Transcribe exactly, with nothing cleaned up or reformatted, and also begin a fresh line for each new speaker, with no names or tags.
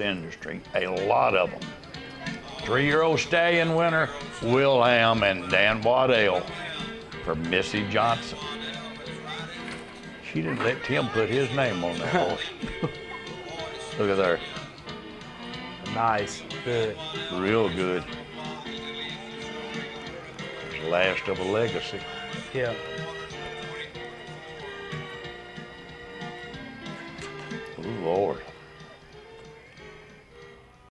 industry, a lot of them. Three-year-old stallion winner, Wilhelm and Dan Waddell for Missy Johnson. She didn't let Tim put his name on that horse. Look at there.
Nice, good.
Real good. It's last of a legacy.
Yeah.
Oh, Lord.